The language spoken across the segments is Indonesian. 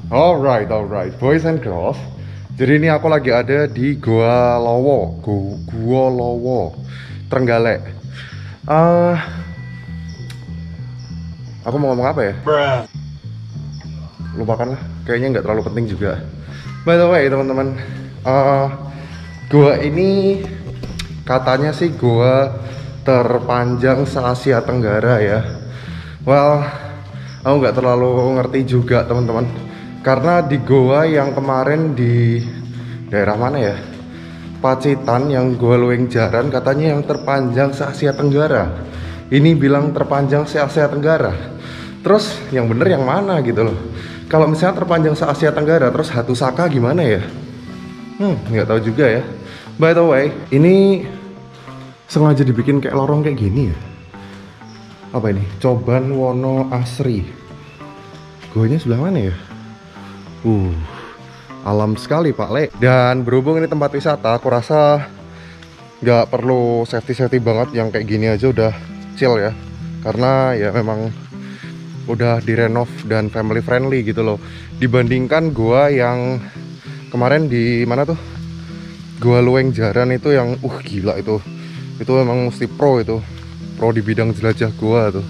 Alright, boys and girls. Jadi ini aku lagi ada di Gua Lowo, Gua Lowo, Trenggalek. Eh, aku mau ngomong apa ya? Lupakan lah, kayaknya nggak terlalu penting juga. By the way, teman-teman, gua ini katanya sih gua terpanjang se-Asia Tenggara ya. Well, aku nggak terlalu ngerti juga, teman-teman. Karena di goa yang kemarin di daerah mana ya? Pacitan yang Goa Luwing Jaran katanya yang terpanjang se-Asia Tenggara. Ini bilang terpanjang se-Asia Tenggara. Terus yang bener yang mana gitu loh? Kalau misalnya terpanjang se-Asia Tenggara, terus Hatusaka gimana ya? Nggak tahu juga ya. By the way, ini sengaja dibikin kayak lorong kayak gini ya. Apa ini? Coban Wono Asri. Goanya sebelah mana ya? Alam sekali Pak Le. Dan berhubung ini tempat wisata, aku rasa nggak perlu safety banget, yang kayak gini aja udah chill ya. Karena ya memang udah direnov dan family friendly gitu loh. Dibandingkan gua yang kemarin di mana tuh? Goa Luwing Jaran itu yang gila itu. Itu emang mesti pro itu. Pro di bidang jelajah gua tuh.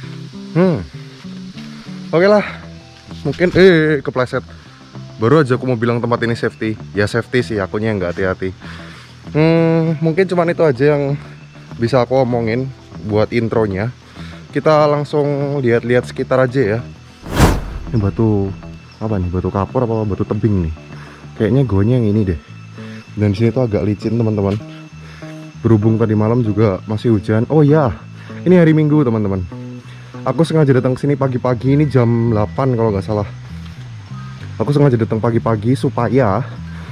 Oke lah. Mungkin kepleset. Baru aja aku mau bilang tempat ini safety. Ya safety sih, akunya nggak hati-hati. Mungkin cuman itu aja yang bisa aku omongin buat intronya. Kita langsung lihat-lihat sekitar aja ya. Ini batu apa nih? Batu kapur apa batu tebing nih? Kayaknya goanya yang ini deh. Dan di sini tuh agak licin, teman-teman. Berhubung tadi malam juga masih hujan. Oh ya, ini hari Minggu, teman-teman. Aku sengaja datang ke sini pagi-pagi, ini jam 8 kalau nggak salah. Aku sengaja datang pagi-pagi supaya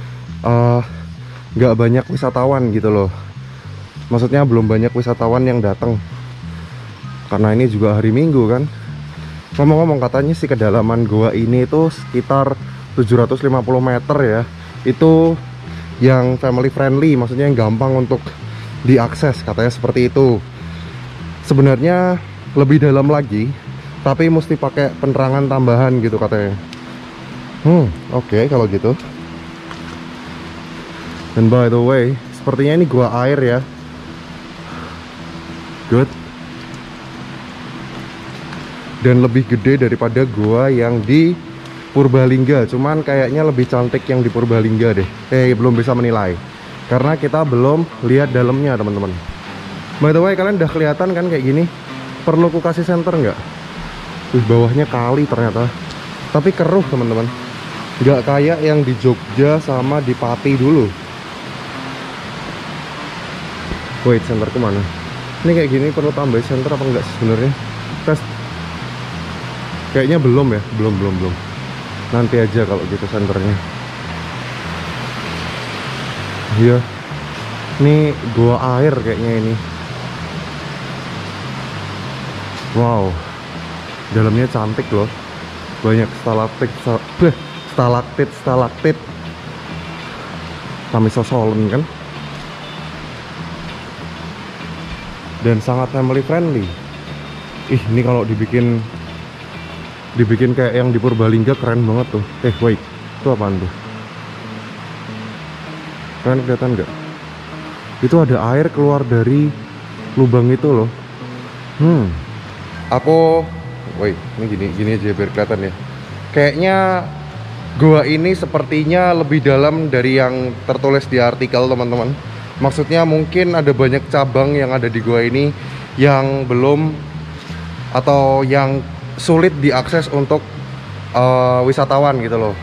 nggak banyak wisatawan gitu loh. Maksudnya belum banyak wisatawan yang datang. Karena ini juga hari Minggu kan. Ngomong-ngomong, katanya sih kedalaman gua ini itu sekitar 750 meter ya. Itu yang family friendly, maksudnya yang gampang untuk diakses, katanya seperti itu. Sebenarnya lebih dalam lagi, tapi mesti pakai penerangan tambahan gitu katanya. Oke, kalau gitu. Dan by the way, sepertinya ini gua air ya. Good. Dan lebih gede daripada gua yang di Purbalingga. Cuman kayaknya lebih cantik yang di Purbalingga deh. Belum bisa menilai karena kita belum lihat dalamnya, teman-teman. By the way, kalian udah kelihatan kan kayak gini? Perlu ku kasih senter nggak? Bawahnya kali ternyata. Tapi keruh, teman-teman. Nggak kayak yang di Jogja sama di Pati dulu. Wait, senter kemana? Ini kayak gini perlu tambah senter apa enggak sih sebenarnya? Tes. Kayaknya belum ya, belum. Nanti aja kalau gitu senternya. Iya. Ini gua air kayaknya ini. Wow. Dalamnya cantik loh. Banyak stalaktit. Kami sosolen kan. Dan sangat family friendly. Ini kalau dibikin kayak yang di Purbalingga keren banget tuh. Wait, itu apaan tuh? Kalian kelihatan nggak? Itu ada air keluar dari lubang itu loh. Wait, ini gini aja biar kelihatan ya. Kayaknya gua ini sepertinya lebih dalam dari yang tertulis di artikel, teman-teman. Maksudnya mungkin ada banyak cabang yang ada di gua ini yang belum atau yang sulit diakses untuk wisatawan gitu loh.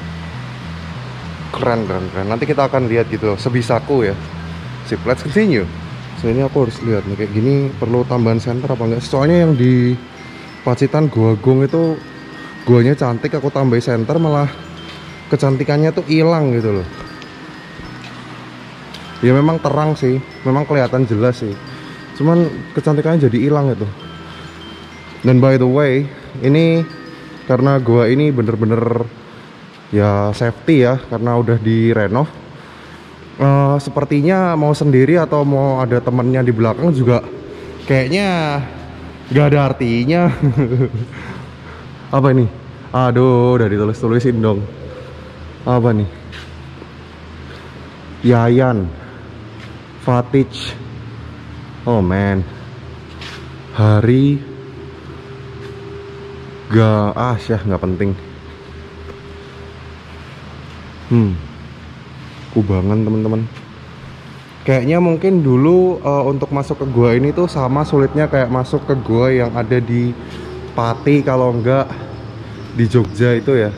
Keren. Nanti kita akan lihat gitu loh, sebisaku ya. Sip, let's continue. So ini aku harus lihat nih kayak gini perlu tambahan senter apa enggak. Soalnya yang di Pacitan Goa Gong itu guanya cantik, aku tambahin senter malah kecantikannya tuh hilang gitu loh. Ya memang terang sih, memang kelihatan jelas sih. Cuman kecantikannya jadi hilang gitu. Dan by the way, ini karena gua ini bener-bener ya safety ya, karena udah direnov. Sepertinya mau sendiri atau mau ada temennya di belakang juga kayaknya nggak ada artinya. Apa ini? Aduh, udah ditulis-tulisin dong. Apa nih? Yayan Fatih. Oh man. Hari Syah nggak penting. Kubangan teman-teman. Kayaknya mungkin dulu untuk masuk ke gua ini tuh sama sulitnya kayak masuk ke gua yang ada di Pati, kalau enggak di Jogja itu ya.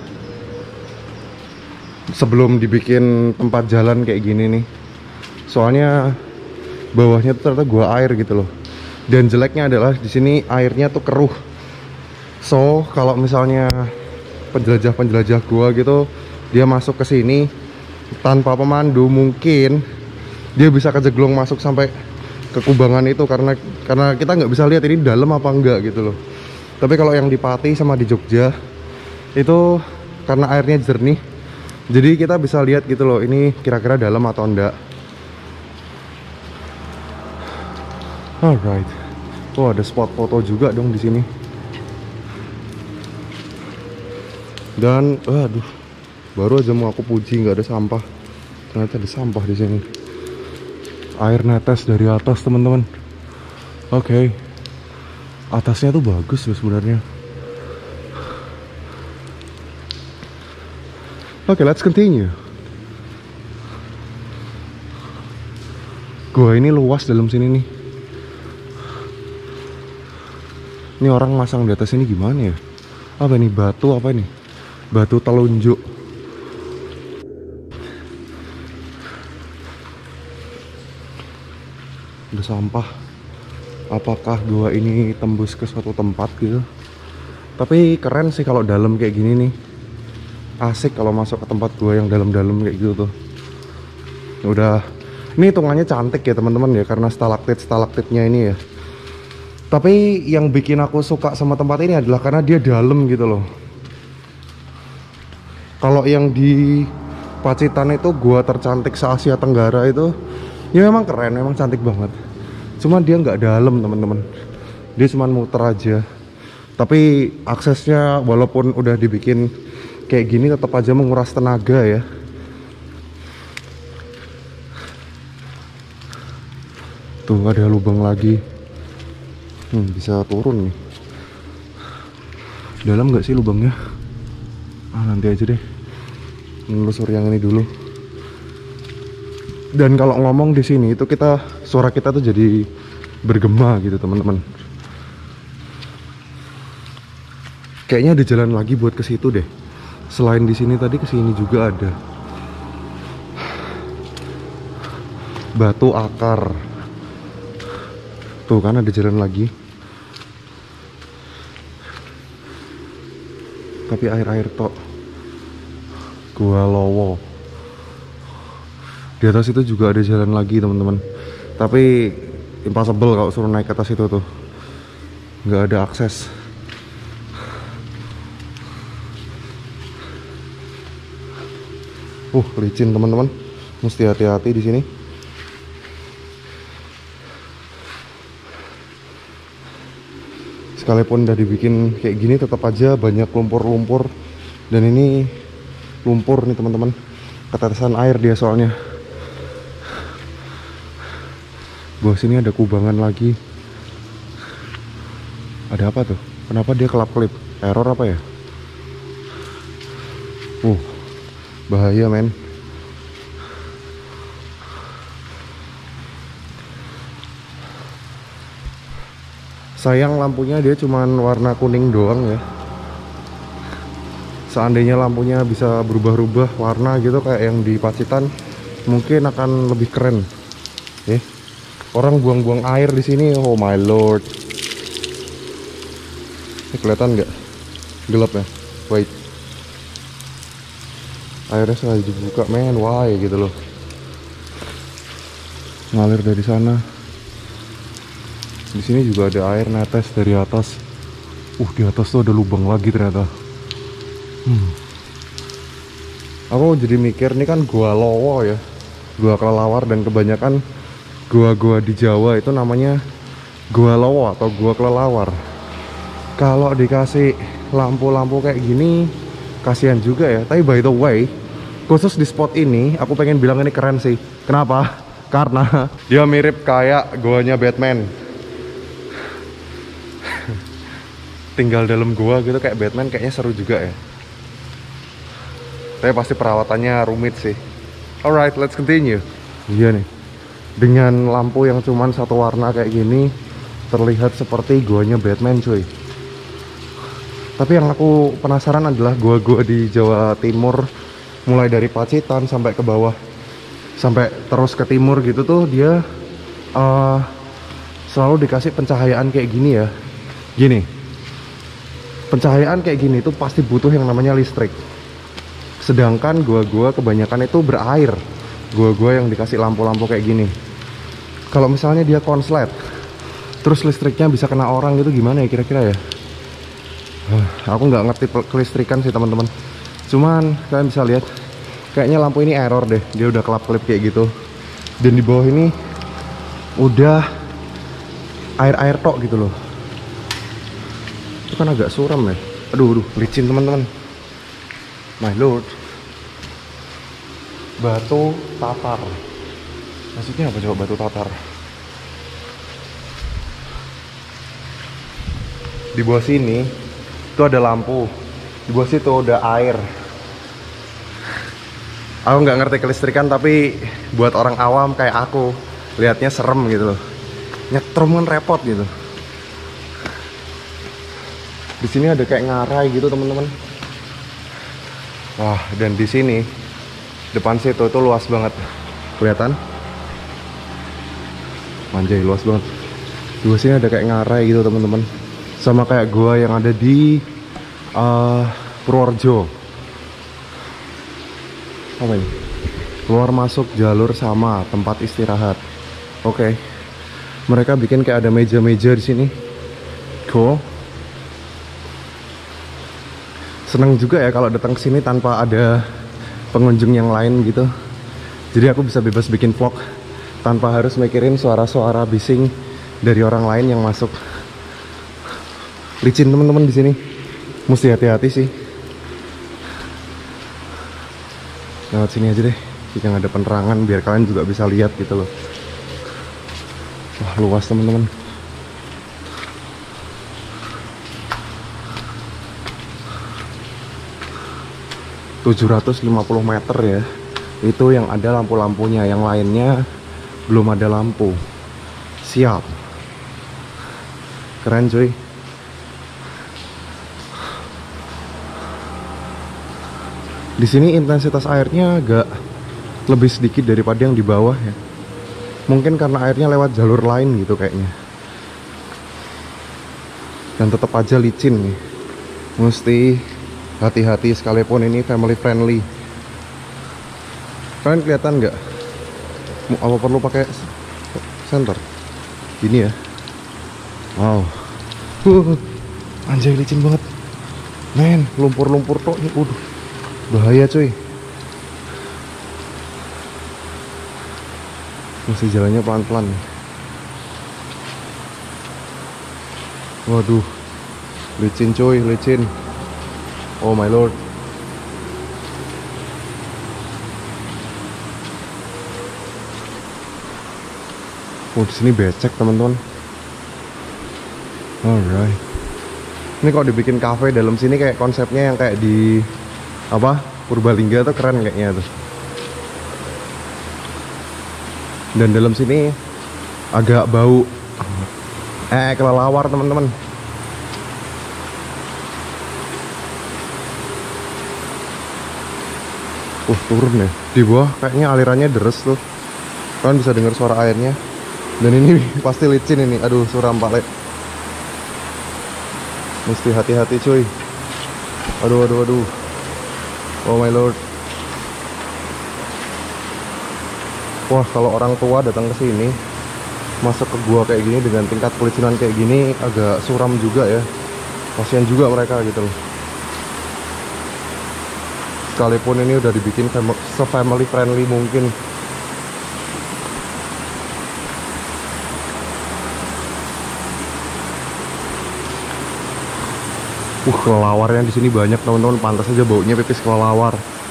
Sebelum dibikin tempat jalan kayak gini nih. Soalnya bawahnya tuh ternyata gua air gitu loh. Dan jeleknya adalah di sini airnya tuh keruh. So, kalau misalnya penjelajah-penjelajah gua gitu dia masuk ke sini tanpa pemandu, mungkin dia bisa kejeglong masuk sampai ke kubangan itu karena kita nggak bisa lihat ini dalam apa enggak gitu loh. Tapi kalau yang di Pati sama di Jogja itu karena airnya jernih, jadi kita bisa lihat gitu loh ini kira-kira dalam atau enggak. Alright. Oh, ada spot foto juga dong di sini. Dan aduh, baru aja mau aku puji nggak ada sampah. Ternyata ada sampah di sini. Air netes dari atas teman-teman. Oke. Atasnya tuh bagus loh sebenarnya. Oke, let's continue. Gua ini luas dalam sini nih. Ini orang masang di atas ini gimana ya? Apa ini, batu apa ini? Batu telunjuk. Ada sampah. Apakah gua ini tembus ke suatu tempat gitu? Tapi keren sih kalau dalam kayak gini nih. Asik kalau masuk ke tempat gua yang dalam-dalam kayak gitu tuh. Udah, ini hitungannya cantik ya teman-teman ya, karena stalaktit-stalaktitnya ini ya. Tapi yang bikin aku suka sama tempat ini adalah karena dia dalam gitu loh. Kalau yang di Pacitan itu gua tercantik se-Asia Tenggara itu, ya memang keren, memang cantik banget. Cuma dia nggak dalam teman-teman. Dia cuma muter aja. Tapi aksesnya walaupun udah dibikin kayak gini tetap aja menguras tenaga ya. Tuh ada lubang lagi. Bisa turun nih. Dalam nggak sih lubangnya? Nanti aja deh. Menelusur yang ini dulu. Dan kalau ngomong di sini itu suara kita tuh jadi bergema gitu teman-teman. Kayaknya ada jalan lagi buat ke situ deh. Selain di sini tadi, ke sini juga ada. Batu akar. Tuh kan ada jalan lagi. Tapi air-air tok. Gua Lowo. Di atas itu juga ada jalan lagi teman-teman. Tapi impossible kalau suruh naik ke atas itu tuh. Nggak ada akses. Licin teman-teman. Mesti hati-hati di sini. Sekalipun udah dibikin kayak gini tetap aja banyak lumpur-lumpur. Dan ini lumpur nih teman-teman. Ketetesan air dia soalnya. Bawah sini ada kubangan lagi. Ada apa tuh? Kenapa dia kelap-kelip? Error apa ya? Bahaya men. Sayang lampunya dia cuman warna kuning doang ya. Seandainya lampunya bisa berubah-ubah warna gitu kayak yang di Pacitan, mungkin akan lebih keren. Orang buang-buang air di sini, oh my lord. Ini kelihatan nggak? Gelap ya? Wait. Airnya sengaja dibuka, men, why gitu loh. Ngalir dari sana. Di sini juga ada air netes dari atas. Di atas tuh ada lubang lagi ternyata. Aku jadi mikir, ini kan gua Lowo ya, gua kelelawar, dan kebanyakan gua-gua di Jawa itu namanya gua Lowo atau gua kelelawar. Kalau dikasih lampu-lampu kayak gini kasihan juga ya. Tapi by the way, khusus di spot ini aku pengen bilang ini keren sih. Kenapa? Karena dia mirip kayak goanya Batman. Tinggal dalam gua gitu kayak Batman, kayaknya seru juga ya. Tapi pasti perawatannya rumit sih. Alright, let's continue. Iya nih, dengan lampu yang cuman satu warna kayak gini terlihat seperti guanya Batman cuy. Tapi yang aku penasaran adalah gua-gua di Jawa Timur, mulai dari Pacitan sampai ke bawah, sampai terus ke timur gitu tuh, dia selalu dikasih pencahayaan kayak gini ya. Gini, pencahayaan kayak gini tuh pasti butuh yang namanya listrik. Sedangkan gua-gua kebanyakan itu berair. Gua-gua yang dikasih lampu-lampu kayak gini, kalau misalnya dia konslet terus listriknya bisa kena orang gitu, gimana ya kira-kira ya? Aku nggak ngerti kelistrikan sih teman-teman. Cuman kalian bisa lihat, kayaknya lampu ini error deh. Dia udah kelap-kelip kayak gitu. Dan di bawah ini udah air-air tok gitu loh. Itu kan agak suram ya. Aduh, licin teman-teman. My lord. Batu tatar. Maksudnya apa coba batu tatar? Di bawah sini itu ada lampu, di bawah situ ada air. Aku nggak ngerti kelistrikan, tapi buat orang awam kayak aku lihatnya serem gitu loh. Nyetrum kan repot gitu. Di sini ada kayak ngarai gitu teman-teman. Wah, dan di sini depan situ tuh luas banget, kelihatan? Manjai, luas banget. Di bawah sini ada kayak ngarai gitu teman-teman. Sama kayak gua yang ada di Purworejo. Apa ini? Keluar masuk jalur sama tempat istirahat. Oke. Mereka bikin kayak ada meja-meja di sini. Cool. Seneng juga ya kalau datang ke sini tanpa ada pengunjung yang lain gitu. Jadi aku bisa bebas bikin vlog tanpa harus mikirin suara-suara bising dari orang lain yang masuk. Licin teman-teman di sini, mesti hati-hati sih. Lewat sini aja deh, yang ada penerangan biar kalian juga bisa lihat gitu loh. Wah, luas teman-teman. ...750 meter ya. Itu yang ada lampu-lampunya, yang lainnya belum ada lampu. Siap. Keren cuy. Di sini intensitas airnya agak lebih sedikit daripada yang di bawah ya. Mungkin karena airnya lewat jalur lain gitu kayaknya. Dan tetap aja licin nih. Mesti hati-hati sekalipun ini family friendly. Kalian kelihatan nggak? Apa perlu pakai senter? Gini ya. Wow. Anjay, licin banget. Men, lumpur-lumpur tok nih. Bahaya cuy. Mesti jalannya pelan-pelan. Waduh, licin cuy, licin. Oh my lord. Di sini becek teman-teman. Alright. Ini kalau dibikin cafe dalam sini kayak konsepnya yang kayak di apa, Purbalingga tuh keren kayaknya tuh. Dan dalam sini agak bau kelelawar teman-teman. Turun ya. Di bawah kayaknya alirannya deres tuh. Kalian bisa dengar suara airnya. Dan ini pasti licin ini. Aduh, suram pale. Mesti hati-hati cuy. Aduh. Oh my lord. Wah, kalau orang tua datang ke sini, masuk ke gua kayak gini dengan tingkat kelicinan kayak gini agak suram juga ya. Kasian juga mereka gitu loh. Sekalipun ini udah dibikin se-family friendly mungkin. Kelelawarnya di sini banyak teman-teman, pantas aja baunya pipis kelelawar.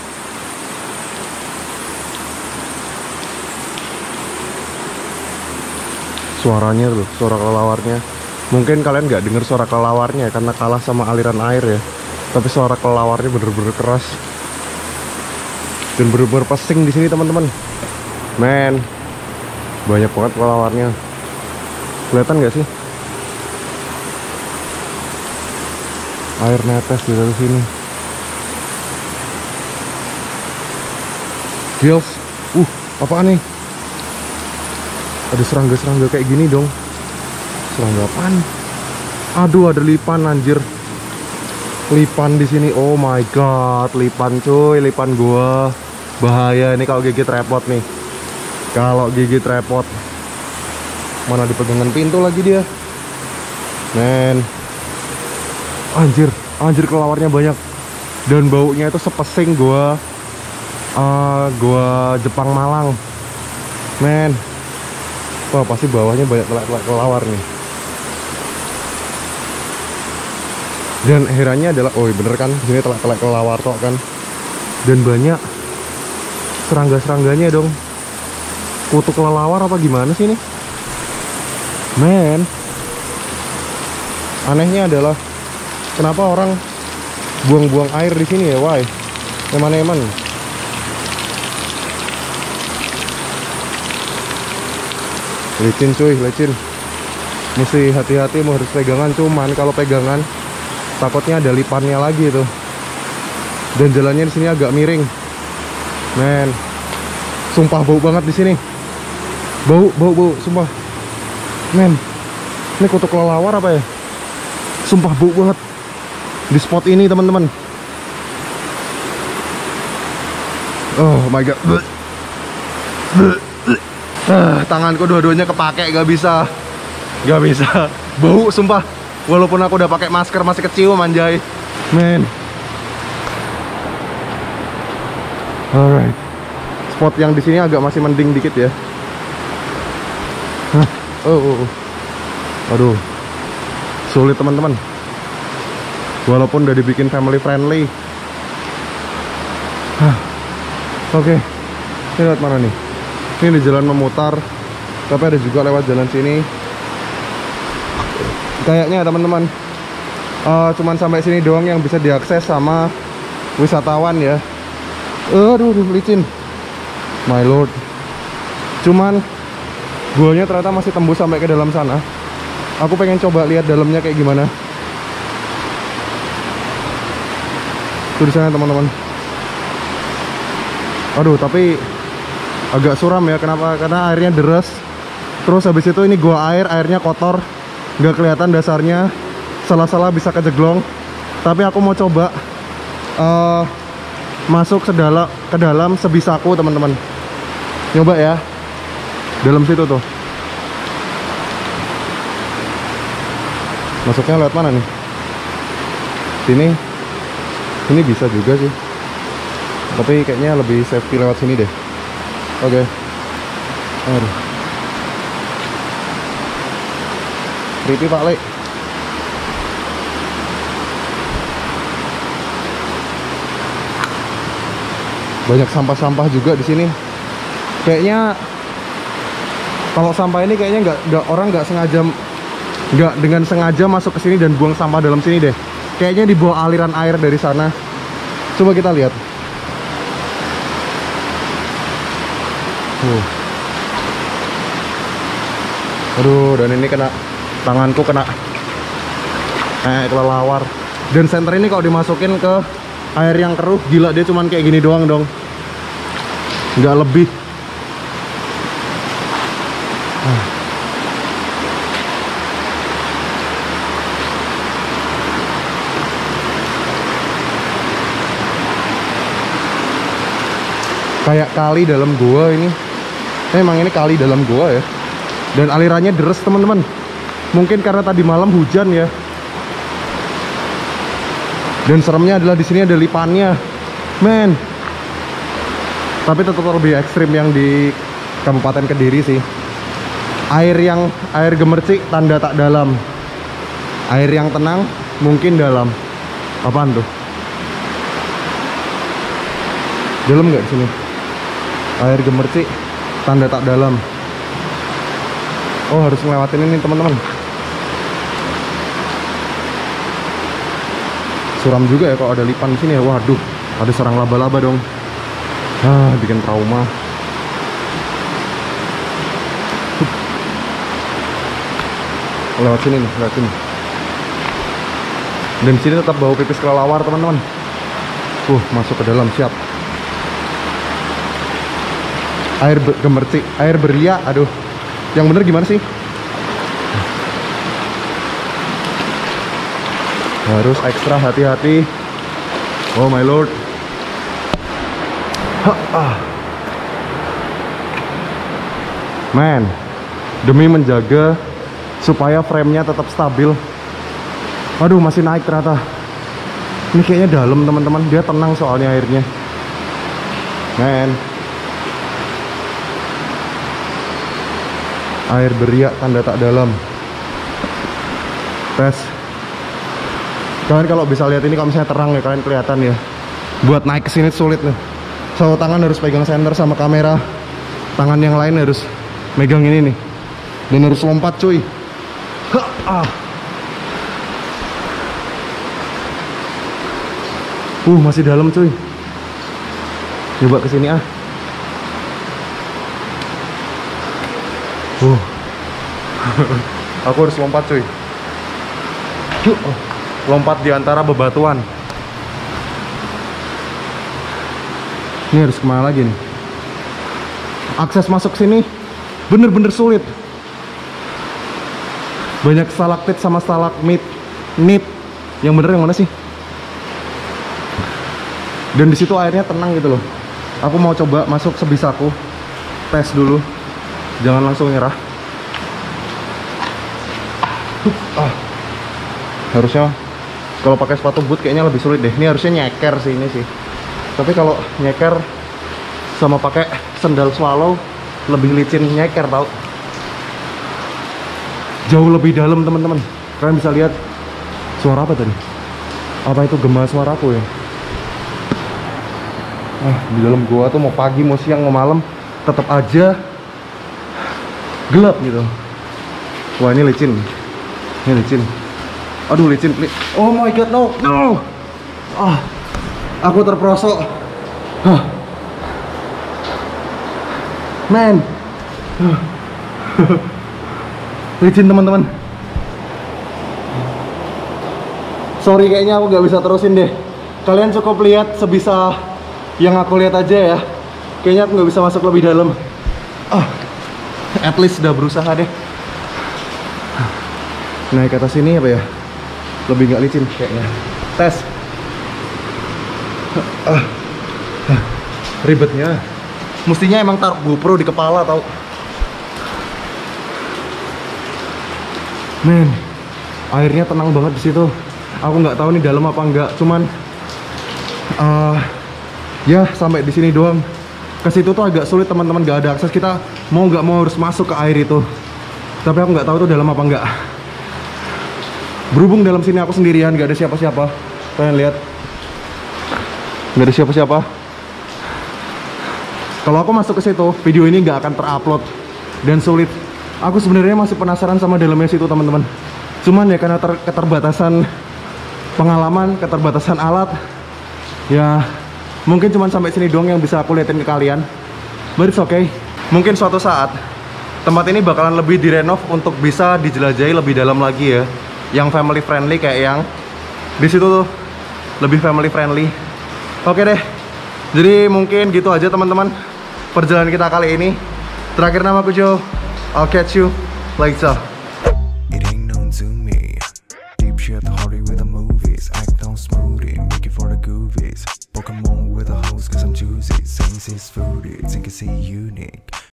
Suaranya tuh, suara kelelawarnya. Mungkin kalian nggak dengar suara kelelawarnya karena kalah sama aliran air ya. Tapi suara kelelawarnya bener-bener keras dan bener-bener pesing di sini teman-teman. Men, banyak banget kelelawarnya. Kelihatan nggak sih? Air netes di dari sini. Gils, apaan nih? Ada serangga-serangga kayak gini dong. Serangga apaan? Aduh, ada lipan anjir. Lipan di sini. Oh my god, lipan cuy, lipan gua. Bahaya ini kalau gigit repot nih. Kalau gigit repot. Mana dipegangan pintu lagi dia. Men. Anjir kelelawarnya banyak. Dan baunya itu sepesing gua Jepang Malang. Men. Wah, pasti bawahnya banyak kelelawar nih. Dan herannya adalah, oh bener kan, sini telak-telak kelelawar tok kan. Dan banyak serangga-serangganya dong. Kutu kelelawar apa gimana sih ini? Men. Anehnya adalah kenapa orang buang-buang air di sini ya, why? Eman-eman. Licin cuy, licin. Mesti hati-hati, mau harus pegangan. Cuman kalau pegangan takutnya ada lipannya lagi tuh. Dan jalannya di sini agak miring. Men. Sumpah bau banget di sini. Bau, sumpah. Men. Ini kutu kelelawar apa ya? Sumpah bau banget di spot ini teman-teman. Oh my god. Tanganku dua-duanya kepake, gak bisa. Bau sumpah. Walaupun aku udah pakai masker masih kecium anjay. Men. Alright. Spot yang di sini agak masih mending dikit ya. Aduh. Sulit teman-teman. Walaupun udah dibikin family friendly. Oke. Ini lewat mana nih? Ini di jalan memutar. Tapi ada juga lewat jalan sini. Kayaknya teman-teman cuman sampai sini doang yang bisa diakses sama wisatawan ya. Aduh, licin. My lord. Cuman guanya ternyata masih tembus sampai ke dalam sana. Aku pengen coba lihat dalamnya kayak gimana. Tuh di sana teman-teman. Aduh, tapi agak suram ya. Kenapa? Karena airnya deras. Terus habis itu ini gua airnya kotor. Nggak kelihatan dasarnya. Salah-salah bisa kejeglong. Tapi aku mau coba masuk ke dalam sebisaku teman-teman. Nyoba ya. Dalam situ tuh. Masuknya lewat mana nih? Sini bisa juga sih. Tapi kayaknya lebih safety lewat sini deh. Oke. Aduh. Creepy Pak Le. Banyak sampah-sampah juga di sini. Kayaknya kalau sampah ini kayaknya orang nggak dengan sengaja masuk ke sini dan buang sampah dalam sini deh. Kayaknya dibawa aliran air dari sana. Coba kita lihat. Aduh, dan ini tanganku kena kelelawar. Dan senter ini kalau dimasukin ke air yang keruh, gila dia cuman kayak gini doang dong. Nggak lebih. Kayak kali dalam gua ini. Emang ini kali dalam gua ya. Dan alirannya deres teman-teman. Mungkin karena tadi malam hujan ya. Dan seremnya adalah di sini ada lipannya. Men. Tapi tetap lebih ekstrim yang di Kabupaten Kediri sih. Air gemercik tanda tak dalam. Air yang tenang mungkin dalam. Apaan tuh? Dalam nggak sini? Air gemercik, tanda tak dalam. Oh, harus ngelewatin ini teman-teman. Suram juga ya kalau ada lipan di sini ya. Waduh, ada sarang laba-laba dong. Bikin trauma. Lewat sini nih, lewat sini. Dan sini tetap bau pipis kelelawar teman-teman. Masuk ke dalam, siap. Air gemercik, air beria. Aduh, yang bener gimana sih? Harus ekstra hati-hati. Oh my lord. Man, demi menjaga supaya frame-nya tetap stabil. Aduh, masih naik ternyata. Ini kayaknya dalam teman-teman. Dia tenang soalnya airnya. Man, air beria tanda tak dalam. Tes. Kalian kalau bisa lihat ini, kalau misalnya terang ya, kalian kelihatan ya. Buat naik ke sini sulit nih. Satu tangan harus pegang senter sama kamera. Tangan yang lain harus megang ini nih. Dan harus lompat cuy. Masih dalam cuy. Coba kesini ah. Aku harus lompat cuy. Lompat di antara bebatuan. Ini harus kemana lagi nih? Akses masuk sini bener-bener sulit. Banyak stalaktit sama stalagmit. Yang bener yang mana sih? Dan di situ airnya tenang gitu loh. Aku mau coba masuk sebisaku. Tes dulu. Jangan langsung nyerah. Harusnya kalau pakai sepatu boot kayaknya lebih sulit deh. Ini harusnya nyeker sih ini sih. Tapi kalau nyeker sama pakai sendal swallow lebih licin nyeker tau. Jauh lebih dalam teman-teman. Kalian bisa lihat suara apa tadi? Apa itu gema suaraku ya? Di dalam gua tuh mau pagi, mau siang, mau malam tetap aja gelap gitu. Wah, ini licin. Ini licin. Aduh, licin. Oh my god, no. Aku terperosok. Man. Licin teman-teman. Sorry, kayaknya aku gak bisa terusin deh. Kalian cukup lihat sebisa yang aku lihat aja ya. Kayaknya aku nggak bisa masuk lebih dalam. At least udah berusaha deh. Naik ke atas ini apa ya? Lebih nggak licin kayaknya. Tes. Ribetnya. Mestinya emang taruh GoPro di kepala tau. Men, airnya tenang banget di situ. Aku nggak tahu nih dalam apa enggak. Cuman ya sampai di sini doang. Ke situ tuh agak sulit teman-teman, gak ada akses. Kita mau nggak mau harus masuk ke air itu. Tapi aku nggak tahu tuh dalam apa enggak. Berhubung dalam sini aku sendirian, gak ada siapa-siapa. Kalian lihat, gak ada siapa-siapa. Kalau aku masuk ke situ, video ini nggak akan terupload dan sulit. Aku sebenarnya masih penasaran sama dalamnya situ teman-teman. Cuman ya karena keterbatasan pengalaman, keterbatasan alat, ya mungkin cuma sampai sini doang yang bisa aku liatin ke kalian. But it's okay. Mungkin suatu saat tempat ini bakalan lebih direnov untuk bisa dijelajahi lebih dalam lagi ya. Yang family friendly kayak yang di situ tuh, lebih family friendly. Oke deh. Jadi mungkin gitu aja teman-teman perjalanan kita kali ini. Terakhir nama aku Joe. I'll catch you later. It ain't known to me.